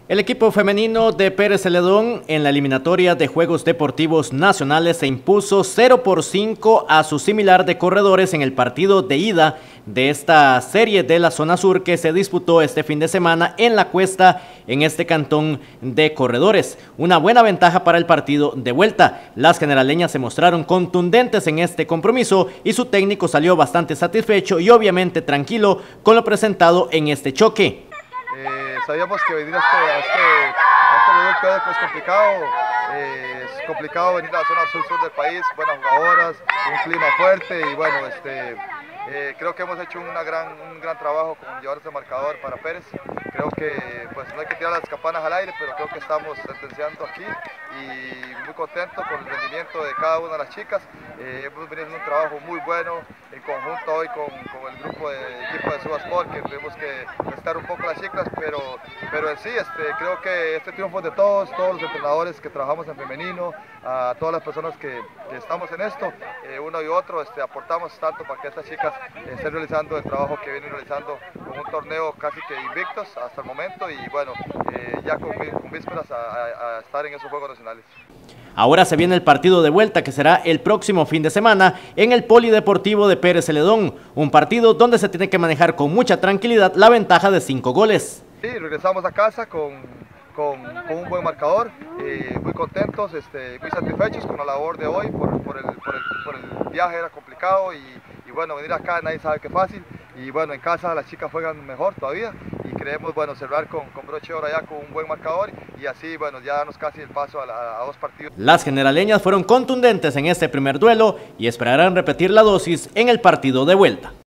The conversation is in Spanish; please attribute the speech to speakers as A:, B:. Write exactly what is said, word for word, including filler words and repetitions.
A: El equipo femenino de Pérez Celedón en la eliminatoria de Juegos Deportivos Nacionales se impuso cero por cinco a su similar de Corredores en el partido de ida de esta serie de la zona sur que se disputó este fin de semana en la Cuesta, en este cantón de Corredores. Una buena ventaja para el partido de vuelta. Las generaleñas se mostraron contundentes en este compromiso y su técnico salió bastante satisfecho y obviamente tranquilo con lo presentado en este choque.
B: Eh, sabíamos que venir a este, a este, a este producto es complicado, eh, es complicado venir a la zona sur-sur del país, buenas jugadoras, un clima fuerte y bueno, este, eh, creo que hemos hecho una gran, un gran trabajo con llevar ese marcador para Pérez. Creo que pues no hay que tirar las campanas al aire, pero creo que estamos sentenciando aquí y muy contento con el rendimiento de cada una de las chicas. Eh, hemos venido haciendo un trabajo muy bueno en conjunto hoy con, con el grupo de equipo de Subsport, que tuvimos que prestar un poco las chicas, pero, pero en sí este, creo que este triunfo es de todos, todos los entrenadores que trabajamos en femenino, a todas las personas que, que estamos en esto, eh, uno y otro este, aportamos tanto para que estas chicas eh, estén realizando el trabajo que vienen realizando con un torneo casi que invictos hasta el momento y bueno, eh, ya con, con vísperas a, a, a estar en esos Juegos Nacionales.
A: Ahora se viene el partido de vuelta que será el próximo fin de semana en el Polideportivo de Pérez Celedón, un partido donde se tiene que manejar con mucha tranquilidad la ventaja de cinco goles.
B: Sí, regresamos a casa con, con, con un buen marcador, eh, muy contentos, este, muy satisfechos con la labor de hoy, por, por, el, por, el, por el viaje era complicado y, y bueno, venir acá nadie sabe que es fácil y bueno, en casa las chicas juegan mejor todavía y queremos bueno, cerrar con, con broche de oro ya con un buen marcador y así bueno, ya darnos casi el paso a, la, a dos partidos.
A: Las generaleñas fueron contundentes en este primer duelo y esperarán repetir la dosis en el partido de vuelta.